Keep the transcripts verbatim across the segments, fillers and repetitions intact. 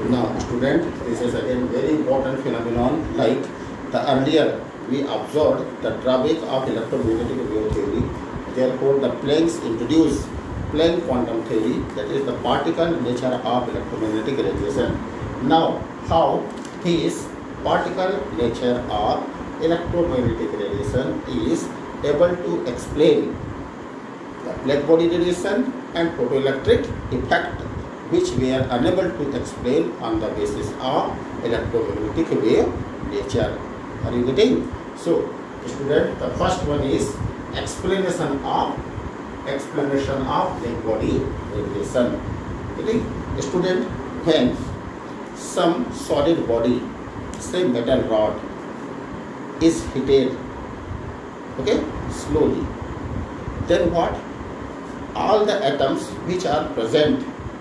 Now, student, this is again very important phenomenon. Like the earlier we observed the drawback of electromagnetic wave theory. Therefore, the Planck's introduced Planck quantum theory, that is the particle nature of electromagnetic radiation. Now, how this particle nature of electromagnetic radiation is able to explain the black body radiation and photoelectric effect, which we are unable to explain on the basis of electromagnetic wave nature. Are you getting? So, student, the first one is explanation of explanation of black body radiation. Okay? Student, when some solid body, say metal rod, is heated, okay, slowly, then what? All the atoms which are present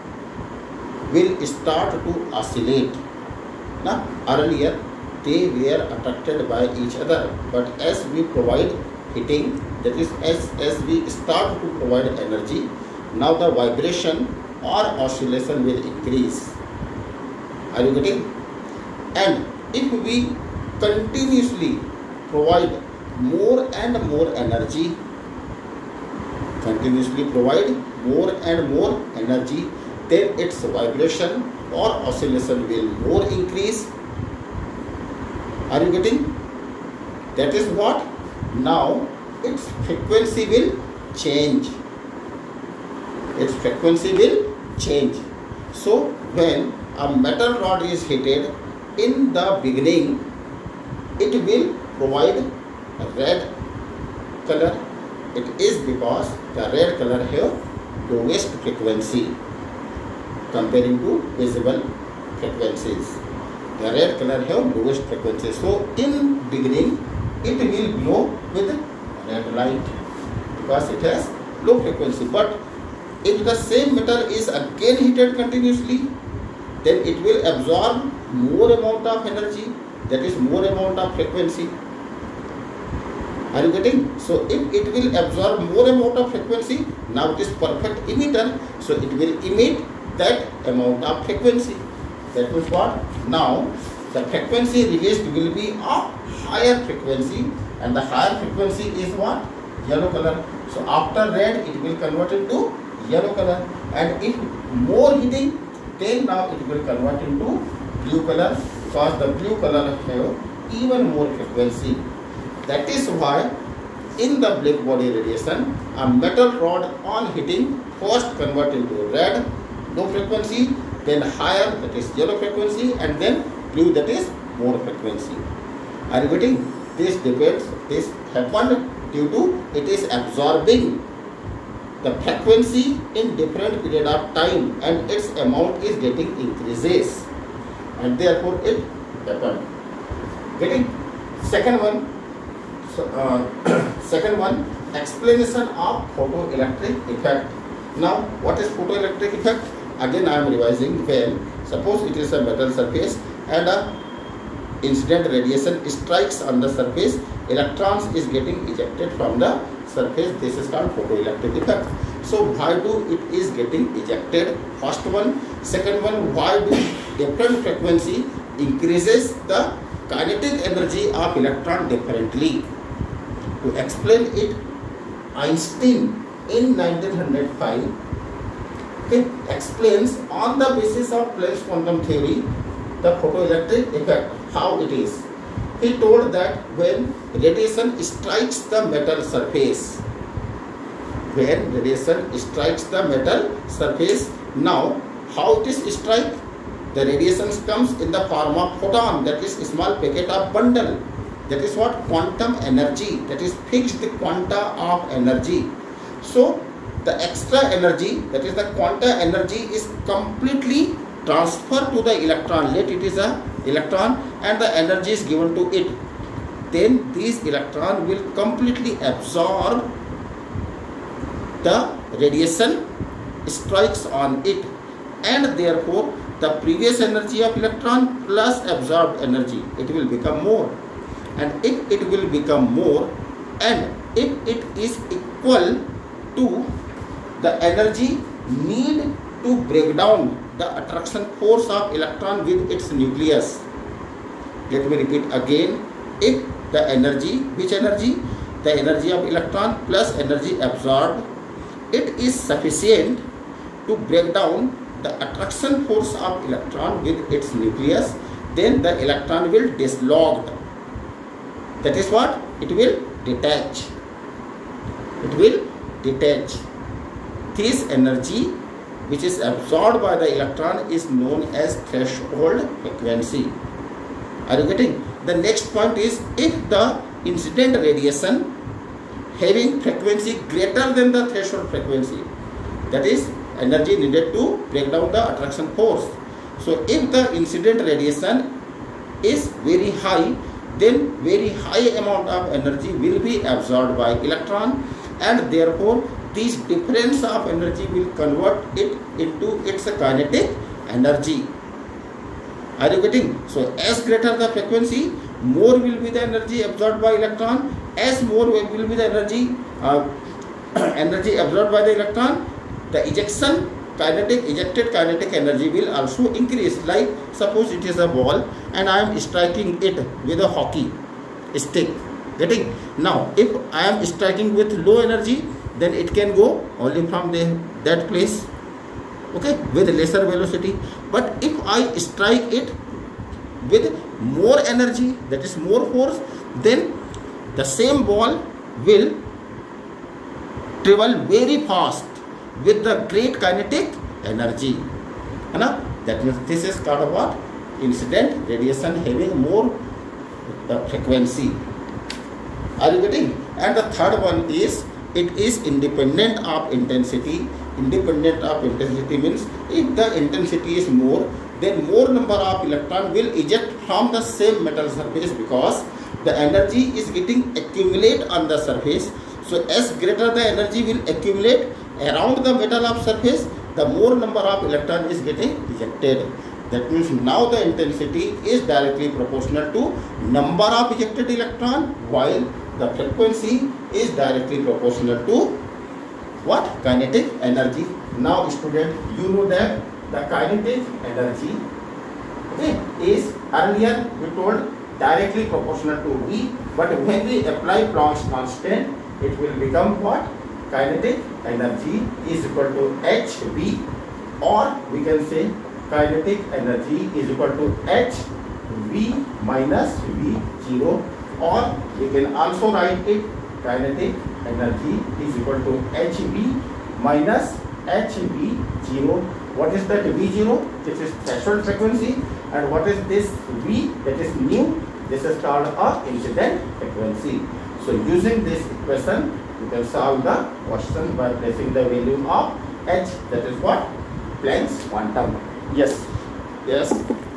will start to oscillate. Now, earlier they were attracted by each other, but as we provide heating, that is as, as we start to provide energy, now the vibration or oscillation will increase. Are you getting? And if we continuously provide more and more energy, continuously provide more and more energy, then its vibration or oscillation will more increase. Are you getting? That is what? Now its frequency will change. Its frequency will change. So when a metal rod is heated, in the beginning it will provide a red color. It is because the red color have lowest frequency comparing to visible frequencies. The red color have lowest frequency. So in beginning it will glow with red light because it has low frequency. But if the same metal is again heated continuously, then it will absorb more amount of energy, that is more amount of frequency. Are you getting? So if it will absorb more amount of frequency, now it is perfect emitter, so it will emit that amount of frequency. That means what? Now the frequency released will be of higher frequency, and the higher frequency is what? Yellow color. So after red it will convert into yellow color, and if more heating, then now it will convert into blue color, because the blue color have even more frequency. That is why in the black body radiation, a metal rod on heating first convert into red, low frequency, then higher, that is yellow frequency, and then blue, that is more frequency. Are you getting? This depends, this happened due to it is absorbing the frequency in different period of time, and its amount is getting increases, and therefore it happened. Getting? Second one, so, uh, second one, explanation of photoelectric effect. Now, what is photoelectric effect? Again, I am revising. Well, suppose it is a metal surface and a incident radiation strikes on the surface, electrons is getting ejected from the surface. This is called photoelectric effect. So why do it is getting ejected? First one. Second one, why do different frequency increases the kinetic energy of electron differently? To explain it, Einstein in nineteen oh five, okay, explains on the basis of Planck's quantum theory the photoelectric effect, how it is. He told that when radiation strikes the metal surface, when radiation strikes the metal surface, now how it is strike? The radiation comes in the form of photon, that is small packet of bundle. That is what? Quantum energy, that is fixed quanta of energy. So the extra energy, that is the quanta energy, is completely transferred to the electron. Let it is a electron and the energy is given to it. Then this electron will completely absorb the radiation strikes on it, and therefore the previous energy of electron plus absorbed energy, it will become more. And if it will become more, and if it is equal to the energy need to break down the attraction force of electron with its nucleus. Let me repeat again. If the energy, which energy? The energy of electron plus energy absorbed, it is sufficient to break down the attraction force of electron with its nucleus, then the electron will dislodge. That is what? It will detach. It will detach. This energy which is absorbed by the electron is known as threshold frequency. Are you getting? The next point is, if the incident radiation having frequency greater than the threshold frequency, that is energy needed to break down the attraction force. So if the incident radiation is very high, then very high amount of energy will be absorbed by electron, and therefore this difference of energy will convert it into its kinetic energy. Are you getting? So as greater the frequency, more will be the energy absorbed by electron. As more will be the energy uh, energy absorbed by the electron, the ejection kinetic ejected kinetic energy will also increase. Like suppose it is a ball and I am striking it with a hockey stick. Getting? Now if I am striking with low energy, then it can go only from the, that place, okay, with lesser velocity. But if I strike it with more energy, that is more force, then the same ball will travel very fast with the great kinetic energy. Now, that means this is called what? Incident radiation having more the frequency. Are you getting? And the third one is, it is independent of intensity. Independent of intensity means if the intensity is more, then more number of electron will eject from the same metal surface, because the energy is getting accumulate on the surface. So as greater the energy will accumulate around the metal of surface, the more number of electron is getting ejected. That means now the intensity is directly proportional to number of ejected electron, while the frequency is directly proportional to what? Kinetic energy. Now student, you know that the kinetic energy, okay, is earlier we told directly proportional to V, but when we apply Planck's constant, it will become what? Kinetic energy is equal to H V, or we can say kinetic energy is equal to H V minus V zero, or we can also write it kinetic energy is equal to H V minus H V zero. What is that V zero? This is threshold frequency. And what is this V? That is nu. This is called a incident frequency. So using this equation, you can solve the question by placing the value of H. That is what? Planck's quantum. Yes. Yes.